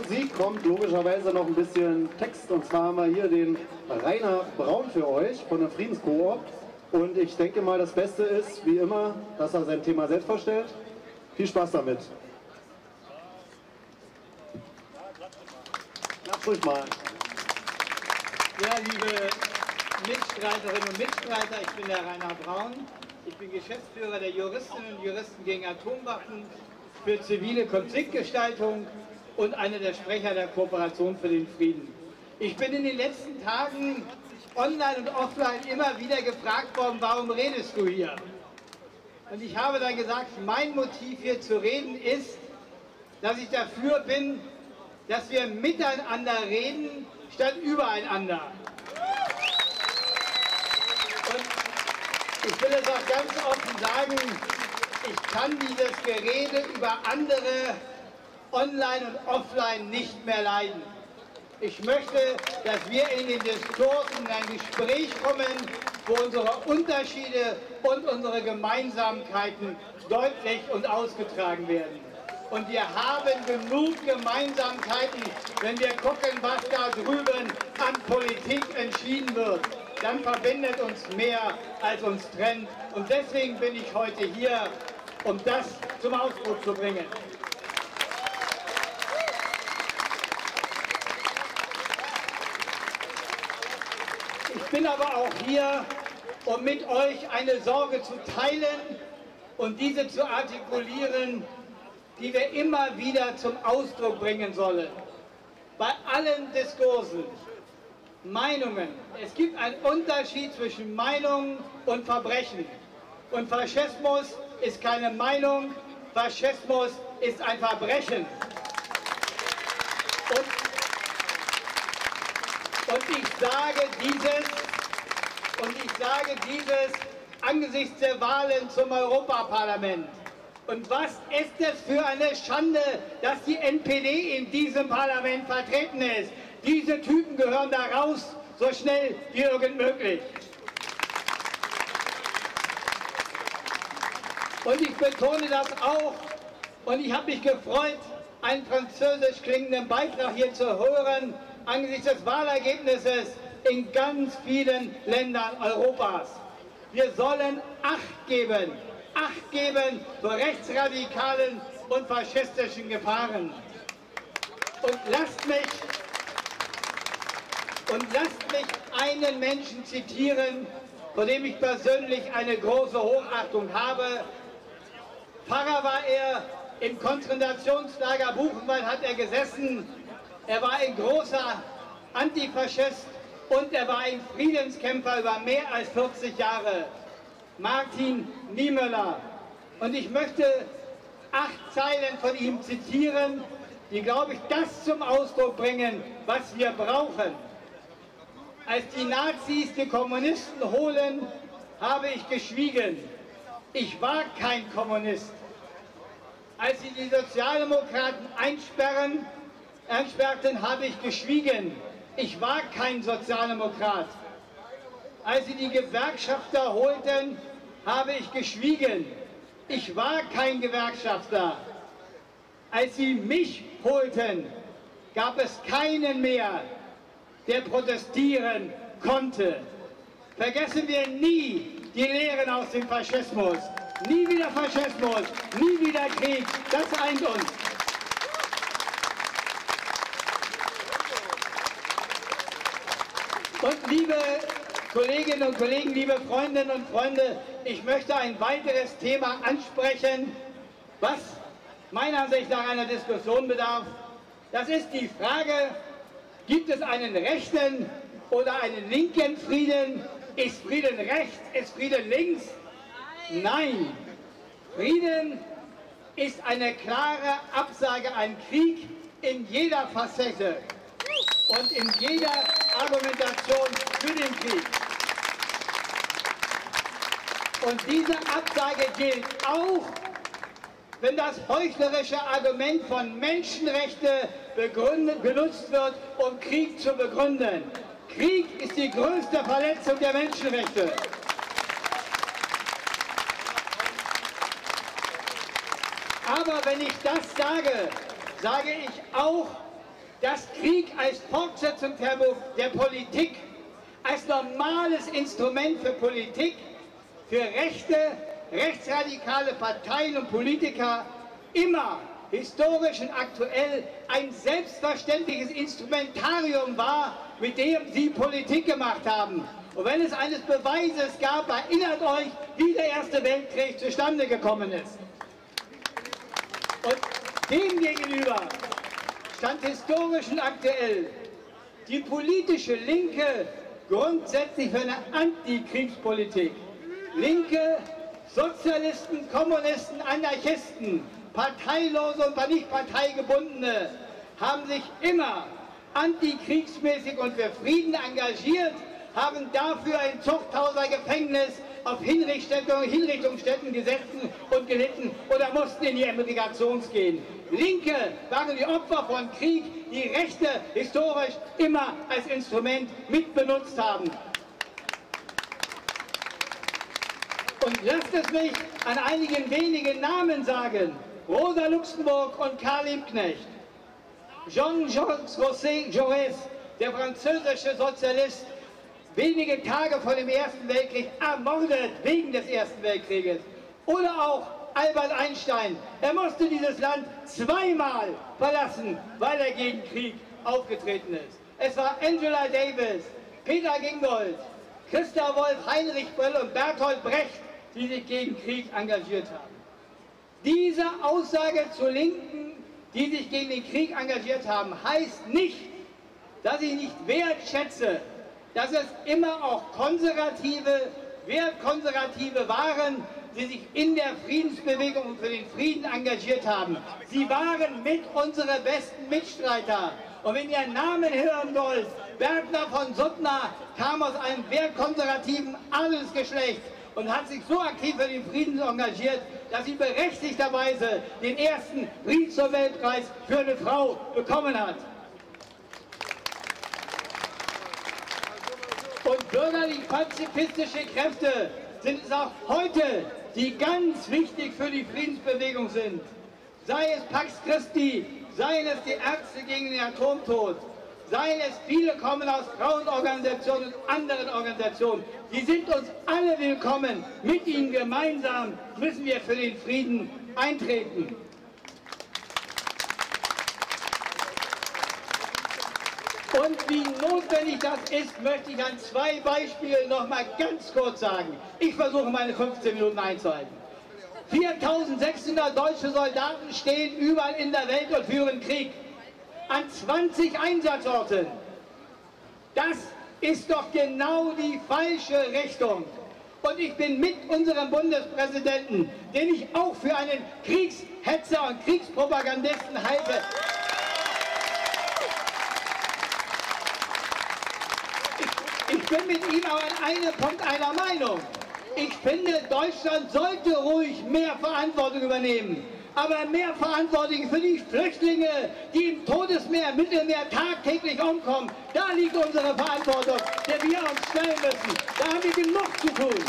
Musik kommt logischerweise noch ein bisschen Text. Und zwar haben wir hier den Rainer Braun für euch von der Friedenskoop. Und ich denke mal, das Beste ist, wie immer, dass er sein Thema selbst vorstellt. Viel Spaß damit. Klatsch ruhig mal. Ja, liebe Mitstreiterinnen und Mitstreiter, ich bin der Rainer Braun. Ich bin Geschäftsführer der Juristinnen und Juristen gegen Atomwaffen für zivile Konfliktgestaltung und einer der Sprecher der Kooperation für den Frieden. Ich bin in den letzten Tagen online und offline immer wieder gefragt worden, warum redest du hier? Und ich habe dann gesagt, mein Motiv hier zu reden ist, dass ich dafür bin, dass wir miteinander reden, statt übereinander. Und ich will es auch ganz offen sagen, ich kann dieses Gerede über andere online und offline nicht mehr leiden. Ich möchte, dass wir in den Diskursen in ein Gespräch kommen, wo unsere Unterschiede und unsere Gemeinsamkeiten deutlich und ausgetragen werden. Und wir haben genug Gemeinsamkeiten, wenn wir gucken, was da drüben an Politik entschieden wird. Dann verbindet uns mehr, als uns trennt. Und deswegen bin ich heute hier, um das zum Ausdruck zu bringen. Ich bin aber auch hier, um mit euch eine Sorge zu teilen und diese zu artikulieren, die wir immer wieder zum Ausdruck bringen sollen. Bei allen Diskursen, Meinungen. Es gibt einen Unterschied zwischen Meinung und Verbrechen. Und Faschismus ist keine Meinung, Faschismus ist ein Verbrechen. Und ich sage dieses angesichts der Wahlen zum Europaparlament. Und was ist es für eine Schande, dass die NPD in diesem Parlament vertreten ist? Diese Typen gehören da raus, so schnell wie irgend möglich. Und ich betone das auch, und ich habe mich gefreut, einen französisch klingenden Beitrag hier zu hören, angesichts des Wahlergebnisses in ganz vielen Ländern Europas. Wir sollen Acht geben vor rechtsradikalen und faschistischen Gefahren. Und lasst mich einen Menschen zitieren, vor dem ich persönlich eine große Hochachtung habe. Pfarrer war er, im Konzentrationslager Buchenwald hat er gesessen. Er war ein großer Antifaschist und er war ein Friedenskämpfer über mehr als 40 Jahre. Martin Niemöller. Und ich möchte 8 Zeilen von ihm zitieren, die, glaube ich, das zum Ausdruck bringen, was wir brauchen. Als die Nazis die Kommunisten holen, habe ich geschwiegen. Ich war kein Kommunist. Als sie die Sozialdemokraten einsperrten, habe ich geschwiegen. Ich war kein Sozialdemokrat. Als sie die Gewerkschafter holten, habe ich geschwiegen. Ich war kein Gewerkschafter. Als sie mich holten, gab es keinen mehr, der protestieren konnte. Vergessen wir nie die Lehren aus dem Faschismus. Nie wieder Faschismus, nie wieder Krieg. Das eint uns. Und liebe Kolleginnen und Kollegen, liebe Freundinnen und Freunde, ich möchte ein weiteres Thema ansprechen, was meiner Ansicht nach einer Diskussion bedarf. Das ist die Frage, gibt es einen rechten oder einen linken Frieden? Ist Frieden rechts? Ist Frieden links? Nein. Frieden ist eine klare Absage an Krieg in jeder Facette und in jeder Argumentation für den Krieg. Und diese Absage gilt auch, wenn das heuchlerische Argument von Menschenrechten benutzt wird, um Krieg zu begründen. Krieg ist die größte Verletzung der Menschenrechte. Aber wenn ich das sage, sage ich auch, dass Krieg als Fortsetzung der Politik, als normales Instrument für Politik, für rechte, rechtsradikale Parteien und Politiker immer historisch und aktuell ein selbstverständliches Instrumentarium war, mit dem sie Politik gemacht haben. Und wenn es eines Beweises gab, erinnert euch, wie der Erste Weltkrieg zustande gekommen ist. Und dem gegenüber stand historisch und aktuell die politische Linke grundsätzlich für eine Antikriegspolitik. Linke, Sozialisten, Kommunisten, Anarchisten, Parteilose und nicht parteigebundene haben sich immer antikriegsmäßig und für Frieden engagiert, haben dafür ein Zuchthauser-Gefängnis auf Hinrichtungsstätten gesessen und gelitten oder mussten in die Emigration gehen. Linke waren die Opfer von Krieg, die Rechte historisch immer als Instrument mitbenutzt haben. Und lasst es mich an einigen wenigen Namen sagen. Rosa Luxemburg und Karl Liebknecht. Jean-Jacques Jaurès, der französische Sozialist, wenige Tage vor dem Ersten Weltkrieg ermordet wegen des Ersten Weltkrieges. Oder auch Albert Einstein. Er musste dieses Land zweimal verlassen, weil er gegen Krieg aufgetreten ist. Es war Angela Davis, Peter Gingold, Christa Wolf, Heinrich Böll und Bertolt Brecht, die sich gegen Krieg engagiert haben. Diese Aussage zur Linken, die sich gegen den Krieg engagiert haben, heißt nicht, dass ich nicht wertschätze, dass es immer auch Konservative, Wertkonservative waren, die sich in der Friedensbewegung und für den Frieden engagiert haben. Sie waren mit unsere besten Mitstreiter. Und wenn ihr Namen hören wollt, Bergner von Suttner kam aus einem wertkonservativen Adelsgeschlecht und hat sich so aktiv für den Frieden engagiert, dass sie berechtigterweise den ersten Friedensnobelpreis für eine Frau bekommen hat. Und bürgerlich-pazifistische Kräfte sind es auch heute, die ganz wichtig für die Friedensbewegung sind. Sei es Pax Christi, seien es die Ärzte gegen den Atomtod, seien es viele kommen aus Frauenorganisationen und anderen Organisationen. Die sind uns alle willkommen. Mit ihnen gemeinsam müssen wir für den Frieden eintreten. Und wie notwendig das ist, möchte ich an zwei Beispielen noch mal ganz kurz sagen. Ich versuche meine 15 Minuten einzuhalten. 4.600 deutsche Soldaten stehen überall in der Welt und führen Krieg. An 20 Einsatzorten. Das ist doch genau die falsche Richtung. Und ich bin mit unserem Bundespräsidenten, den ich auch für einen Kriegshetzer und Kriegspropagandisten halte, ich bin mit ihm aber an einem Punkt einer Meinung. Ich finde, Deutschland sollte ruhig mehr Verantwortung übernehmen. Aber mehr Verantwortung für die Flüchtlinge, die im Todesmeer, Mittelmeer tagtäglich umkommen. Da liegt unsere Verantwortung, der wir uns stellen müssen. Da haben wir genug zu tun.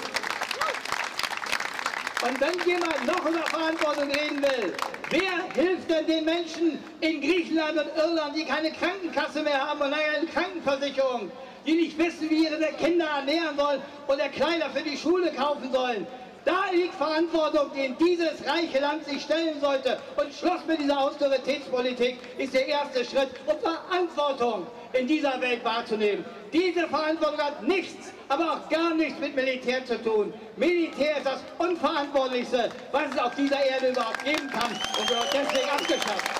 Und wenn jemand noch über Verantwortung reden will, wer hilft denn den Menschen in Griechenland und Irland, die keine Krankenkasse mehr haben und eine Krankenversicherung, die nicht wissen, wie ihre Kinder ernähren sollen oder Kleider für die Schule kaufen sollen? Da liegt Verantwortung, den dieses reiche Land sich stellen sollte. Und Schluss mit dieser Austeritätspolitik ist der erste Schritt, um Verantwortung in dieser Welt wahrzunehmen. Diese Verantwortung hat nichts, aber auch gar nichts mit Militär zu tun. Militär ist das Unverantwortlichste, was es auf dieser Erde überhaupt geben kann und wird deswegen abgeschafft.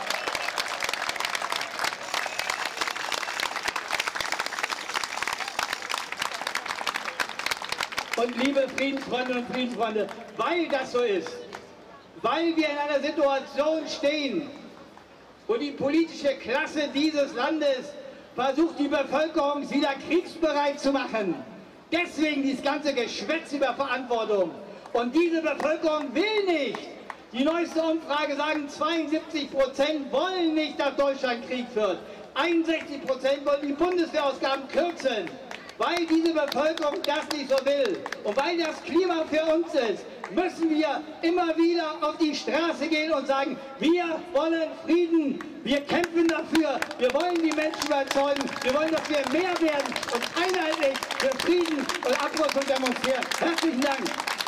Und liebe Friedensfreundinnen und Friedensfreunde, weil das so ist, weil wir in einer Situation stehen, wo die politische Klasse dieses Landes versucht, die Bevölkerung wieder kriegsbereit zu machen. Deswegen dieses ganze Geschwätz über Verantwortung. Und diese Bevölkerung will nicht. Die neueste Umfrage sagen, 72% wollen nicht, dass Deutschland Krieg führt. 61% wollen die Bundeswehrausgaben kürzen. weil diese Bevölkerung das nicht so will und weil das Klima für uns ist, müssen wir immer wieder auf die Straße gehen und sagen, wir wollen Frieden, wir kämpfen dafür, wir wollen die Menschen überzeugen, wir wollen, dass wir mehr werden und einheitlich für Frieden und Abrüstung demonstrieren. Herzlichen Dank.